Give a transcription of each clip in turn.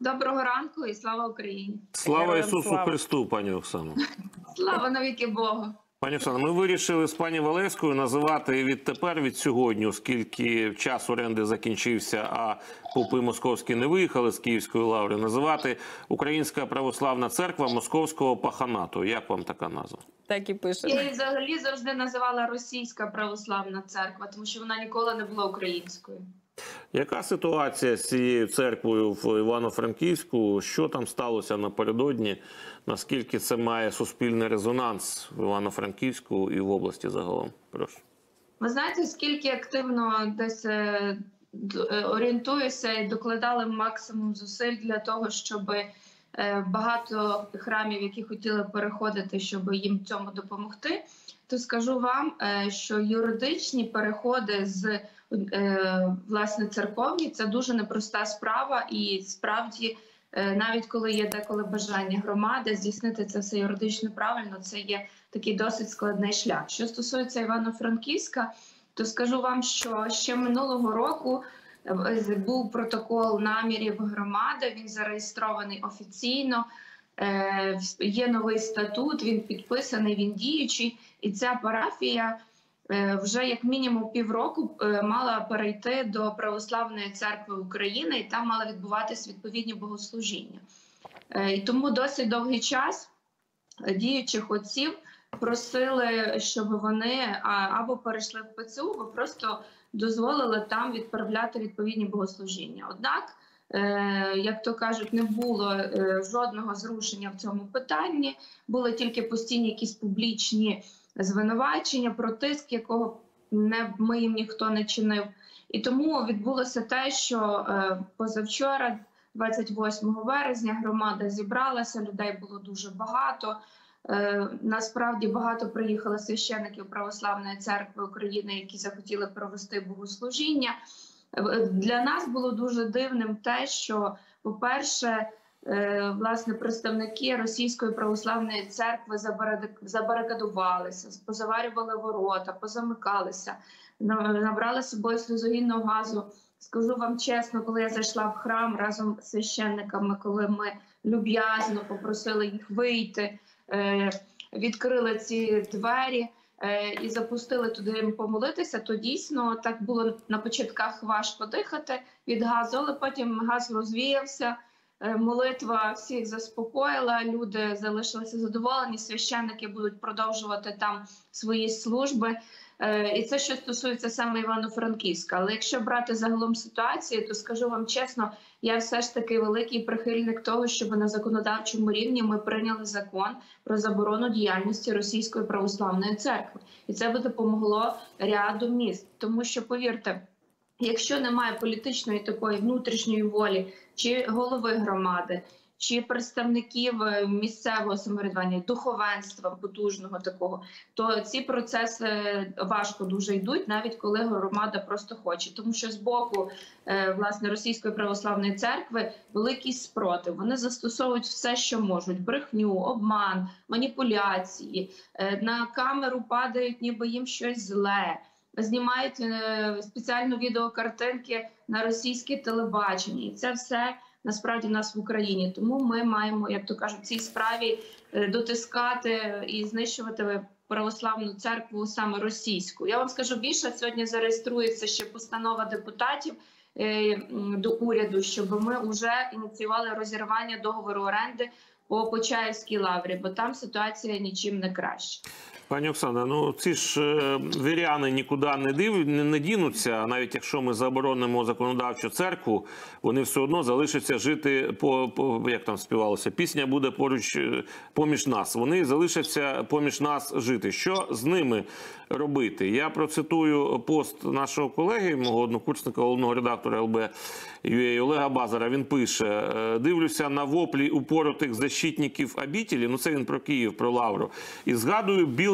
Доброго ранку і слава Україні. Слава Ісусу Христу, пані Оксано. Слава навіки Богу. Пані Оксано, ми вирішили з пані Валевською називати відтепер, від сьогодні, оскільки час оренди закінчився, а попи московські не виїхали з Київської лаври, називати Українська Православна Церква Московського Паханату. Як вам така назва? Так і пише. Я її взагалі завжди називала Російська Православна Церква, тому що вона ніколи не була українською. Яка ситуація з цією церквою в Івано-Франківську? Що там сталося напередодні? Наскільки це має суспільний резонанс в Івано-Франківську і в області загалом? Прошу. Ви знаєте, скільки активно десь орієнтуюся і докладали максимум зусиль для того, щоб багато храмів, які хотіли переходити, щоб їм цьому допомогти, то скажу вам, що юридичні переходи з власне церковні – це дуже непроста справа, і справді навіть коли є деколи бажання громади здійснити це все юридично правильно, це є такий досить складний шлях. Що стосується Івано-Франківська, то скажу вам, що ще минулого року був протокол намірів громади, він зареєстрований офіційно, є новий статут, він підписаний, він діючий, і ця парафія вже як мінімум півроку мала перейти до Православної церкви України, і там мали відбуватись відповідні богослужіння. І тому досить довгий час діючих отців просили, щоб вони або перейшли в ПЦУ, або просто дозволили там відправляти відповідні богослужіння. Однак, як то кажуть, не було жодного зрушення в цьому питанні, були тільки постійні якісь публічні звинувачення про тиск, якого ми їм ніхто не чинив. І тому відбулося те, що позавчора, 28 березня, громада зібралася, людей було дуже багато. Насправді багато приїхало священиків Православної церкви України, які захотіли провести богослужіння. Для нас було дуже дивним те, що, по-перше, власне, представники Російської Православної церкви забарикадувалися, позаварювали ворота, позамикалися, набрали з собою сльозогінного газу. Скажу вам чесно, коли я зайшла в храм разом з священниками, коли ми люб'язно попросили їх вийти, відкрили ці двері і запустили туди помолитися, то дійсно так було на початках важко дихати від газу, але потім газ розвіявся, молитва всіх заспокоїла, люди залишилися задоволені, священники будуть продовжувати там свої служби. І це що стосується саме Івано-Франківська. Але якщо брати загалом ситуацію, то скажу вам чесно, я все ж таки великий прихильник того, щоб на законодавчому рівні ми прийняли закон про заборону діяльності Російської Православної церкви. І це би допомогло ряду міст. Тому що, повірте, якщо немає політичної такої внутрішньої волі чи голови громади, чи представників місцевого самоврядування, духовенства потужного такого, то ці процеси важко дуже йдуть, навіть коли громада просто хоче. Тому що з боку, власне, Російської Православної церкви великий спротив. Вони застосовують все, що можуть. Брехню, обман, маніпуляції, на камеру падають, ніби їм щось зле. Знімають спеціально відеокартинки на російське телебачення. І це все насправді в нас в Україні. Тому ми маємо, як то кажуть, в цій справі дотискати і знищувати православну церкву саме російську. Я вам скажу більше, сьогодні зареєструється ще постанова депутатів до уряду, щоб ми вже ініціювали розірвання договору оренди по Почаївській лаврі, бо там ситуація нічим не краща. Пані Оксана, ну ці ж віряни нікуди не дінуться, навіть якщо ми заборонимо законодавчу церкву, вони все одно залишаться жити як там співалося, пісня буде поруч поміж нас. Вони залишаться поміж нас жити. Що з ними робити? Я процитую пост нашого колеги, мого однокурсника, головного редактора ЛБ.UA Олега Базара. Він пише: "Дивлюся на воплі упоротих защитників обітелі", ну це він про Київ, про Лавру, "і згадую біле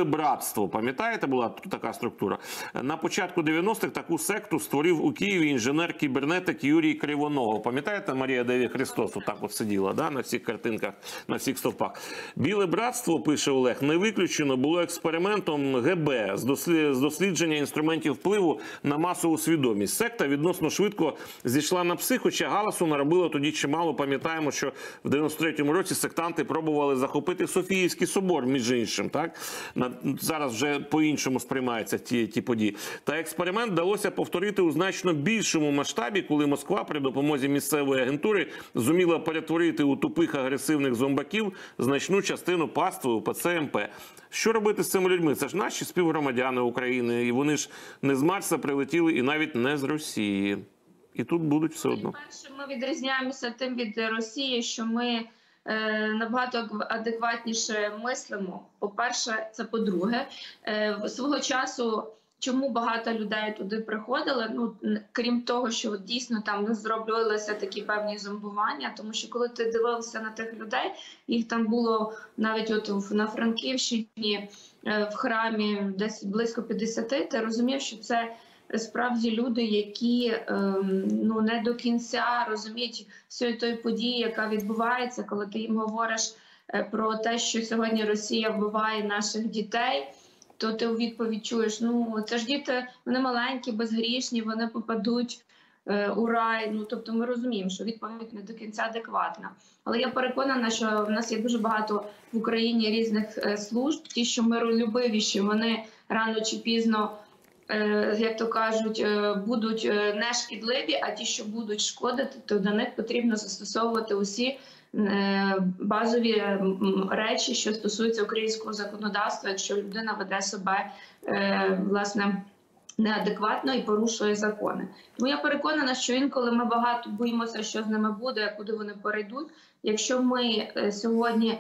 Братство. Пам'ятаєте, була така структура? На початку 90-х таку секту створив у Києві інженер-кібернетик Юрій Кривоногов. Пам'ятаєте, Марія Деві Христос отак от сиділа, да, на всіх картинках, на всіх стовпах. Біле Братство, пише Олег, не виключено, було експериментом ГБ з дослідження інструментів впливу на масову свідомість. Секта відносно швидко зійшла на пси, хоча галасу наробило тоді чимало. Пам'ятаємо, що в 93-му році сектанти пробували захопити Софіївський собор, між іншим. Так? Зараз вже по-іншому сприймаються ті події. Та експеримент вдалося повторити у значно більшому масштабі, коли Москва при допомозі місцевої агентури зуміла перетворити у тупих агресивних зомбаків значну частину пастви УПЦ МП. Що робити з цими людьми? Це ж наші співгромадяни України, і вони ж не з Марса прилетіли, і навіть не з Росії. І тут будуть все одно. Перше, ми відрізняємося тим від Росії, що ми набагато адекватніше мислимо. По-перше, це по-друге. Свого часу, чому багато людей туди приходили, ну, крім того, що дійсно там зроблювалися такі певні зомбування, тому що коли ти дивився на тих людей, їх там було навіть от на Франківщині, в храмі десь близько 50, ти розумів, що це справді люди, які ну, не до кінця розуміють всієї тої події, яка відбувається, коли ти їм говориш про те, що сьогодні Росія вбиває наших дітей, то ти у відповідь чуєш, ну це ж діти, вони маленькі, безгрішні, вони попадуть у рай. Ну, тобто ми розуміємо, що відповідь не до кінця адекватна. Але я переконана, що в нас є дуже багато в Україні різних служб, ті, що миролюбивіші, вони рано чи пізно, як то кажуть, будуть не шкідливі, а ті, що будуть шкодити, то до них потрібно застосовувати усі базові речі, що стосуються українського законодавства, якщо людина веде себе, власне, неадекватно і порушує закони. Тому я переконана, що інколи ми багато боїмося, що з ними буде, куди вони перейдуть. Якщо ми сьогодні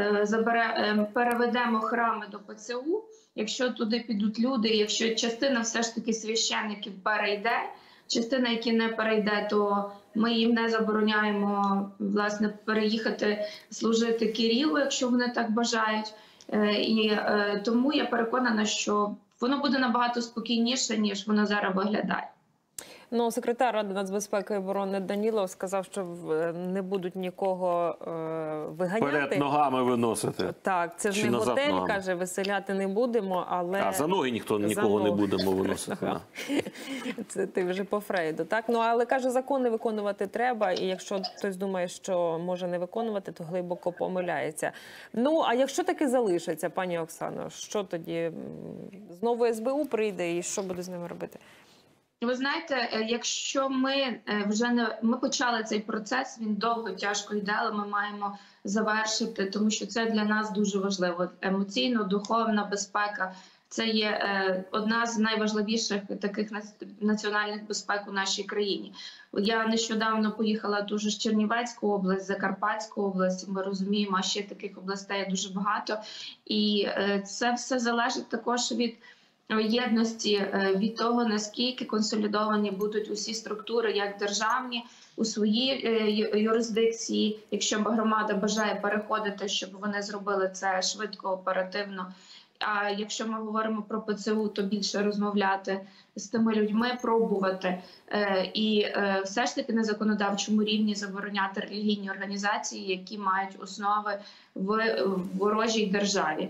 переведемо храми до ПЦУ, якщо туди підуть люди, якщо частина все ж таки священників перейде, частина, які не перейде, то ми їм не забороняємо, власне, переїхати служити Кирилу, якщо вони так бажають. І тому я переконана, що воно буде набагато спокійніше, ніж воно зараз виглядає. Ну, секретар Ради нацбезпеки і оборони Данілов сказав, що не будуть нікого виганяти. Перед ногами виносити. Так, це ж не готель, ногами. Каже, виселяти не будемо, але... А за ноги нікого не будемо виносити. Це ти вже по Фрейду, так? Ну, але, каже, закони виконувати треба, і якщо хтось думає, що може не виконувати, то глибоко помиляється. Ну, а якщо таки залишиться, пані Оксано, що тоді? Знову СБУ прийде, і що буде з ними робити? Ви знаєте, якщо ми почали цей процес, він довго, тяжко йде, але ми маємо завершити, тому що це для нас дуже важливо. Емоційно-духовна безпека – це є одна з найважливіших таких національних безпек у нашій країні. Я нещодавно поїхала дуже з Чернівецьку область, Закарпатську область, ми розуміємо, а ще таких областей дуже багато. І це все залежить також від єдності, від того, наскільки консолідовані будуть усі структури, як державні, у своїй юрисдикції. Якщо громада бажає переходити, щоб вони зробили це швидко, оперативно. А якщо ми говоримо про ПЦУ, то більше розмовляти з тими людьми, пробувати. І все ж таки на законодавчому рівні забороняти релігійні організації, які мають основи в ворожій державі.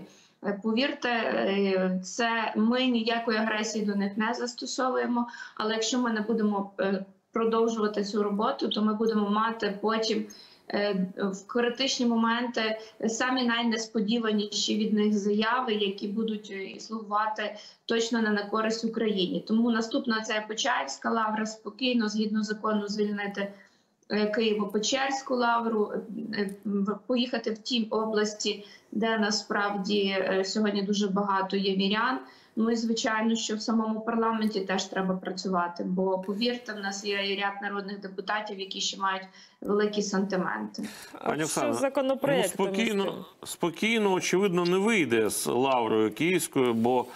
Повірте, ми ніякої агресії до них не застосовуємо, але якщо ми не будемо продовжувати цю роботу, то ми будемо мати потім в критичні моменти самі найнесподіваніші від них заяви, які будуть слугувати точно не на користь Україні. Тому наступна це Почаївська лавра, спокійно, згідно закону, звільнити Києво-Печерську лавру, поїхати в ті області, де насправді сьогодні дуже багато є вірян. Ну і звичайно, що в самому парламенті теж треба працювати, бо, повірте, в нас є і ряд народних депутатів, які ще мають великі сантименти. Пані Оксано, спокійно, очевидно, не вийде з лаврою київською, бо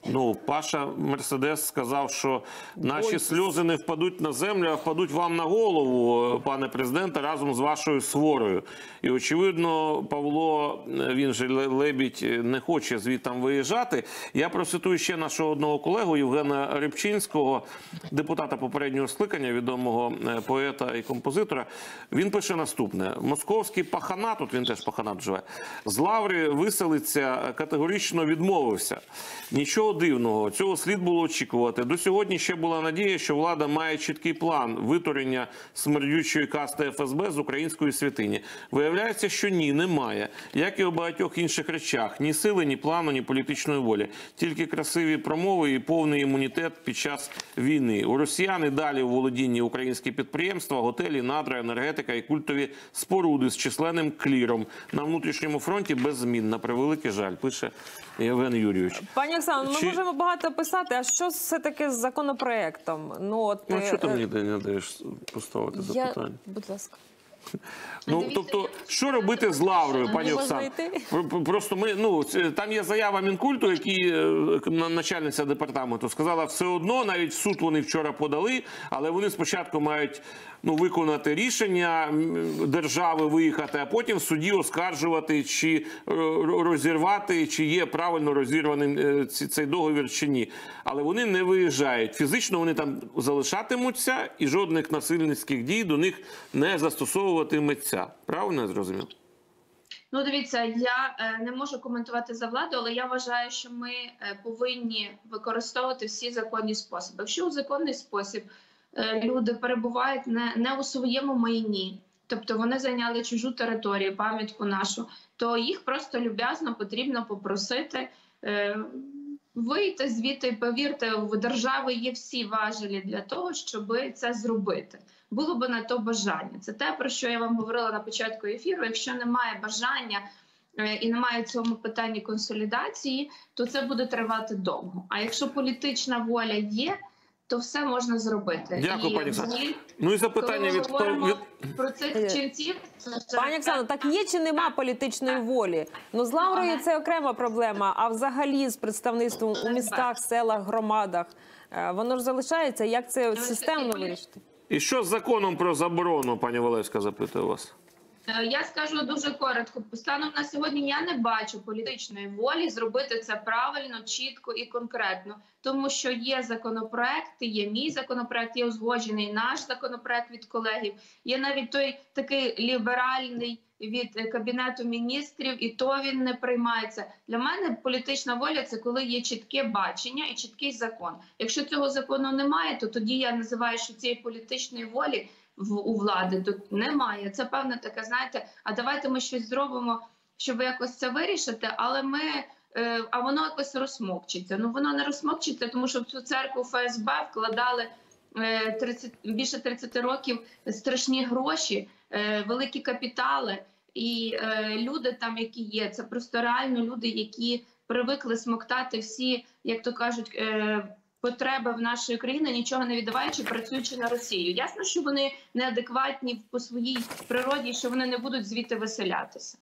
Ну, Паша Мерседес сказав, що наші сльози не впадуть на землю, а впадуть вам на голову, пане президенте, разом з вашою сворою. І, очевидно, Павло, він же Лебідь, не хоче звідтам виїжджати. Я процитую ще нашого одного колегу Євгена Рибчинського, депутата попереднього скликання, відомого поета і композитора. Він пише наступне. Московський паханат, тут він теж паханат живе, з Лаври виселиться, категорично відмовився. Нічого дивного, цього слід було очікувати. До сьогодні ще була надія, що влада має чіткий план витворення смердючої касти ФСБ з української святині. Виявляється, що ні, немає. Як і у багатьох інших речах. Ні сили, ні плану, ні політичної волі. Тільки красиві промови і повний імунітет під час війни. У росіян і далі у володінні українські підприємства, готелі, надра, енергетика і культові споруди з численним кліром. На внутрішньому фронті без змін. На превеликий жаль, пише Євген Юрійович. Пані Оксано, ми можемо багато писати, а що все-таки з законопроектом? Ну, що ти мені не даєш поставити запитання? Будь ласка. Ну, тобто, що робити з Лаврою, пані Оксано? Просто ми, там є заява Мінкульту, який начальниця департаменту сказала, все одно, навіть в суд вони вчора подали, але вони спочатку мають виконати рішення держави, виїхати, а потім в суді оскаржувати, чи розірвати, чи є правильно розірваним цей договір, чи ні. Але вони не виїжджають. Фізично вони там залишатимуться і жодних насильницьких дій до них не застосовуватиметься. Правильно я зрозумів? Ну, дивіться, я не можу коментувати за владу, але я вважаю, що ми повинні використовувати всі законні способи. Якщо у законний спосіб люди перебувають не у своєму майні, тобто вони зайняли чужу територію, пам'ятку нашу, то їх просто люб'язно потрібно попросити вийти звідти. Повірте, в держави є всі важелі для того, щоб це зробити. Було б на то бажання. Це те, про що я вам говорила на початку ефіру. Якщо немає бажання і немає в цьому питанні консолідації, то це буде тривати довго. А якщо політична воля є, то все можна зробити. Дякую, пані Оксано. Ну і запитання від про цих ченців. Пані Оксано, так є чи нема політичної волі? Ну, з Лаврою це окрема проблема, а взагалі з представництвом у містах, селах, громадах, воно ж залишається. Як це системно вирішити? І що з законом про заборону, пані Валевська, запитую вас? Я скажу дуже коротко. Станом на сьогодні я не бачу політичної волі зробити це правильно, чітко і конкретно. Тому що є законопроекти, є мій законопроект, є узгоджений наш законопроект від колегів. Є навіть той такий ліберальний від Кабінету міністрів, і то він не приймається. Для мене політична воля – це коли є чітке бачення і чіткий закон. Якщо цього закону немає, то тоді я називаю, що цієї політичної волі у влади тут немає. Це певне таке, знаєте, а давайте ми щось зробимо, щоб якось це вирішити, але а воно якось розсмокчиться. Ну, воно не розсмокчиться, тому що в цю церкву ФСБ вкладали більше 30 років страшні гроші, великі капітали. І люди там, які є, це просто реально люди, які привикли смоктати всі, як то кажуть, потреби в нашої країни, нічого не віддаваючи, працюючи на Росію. Ясно, що вони неадекватні по своїй природі, що вони не будуть звідти виселятися.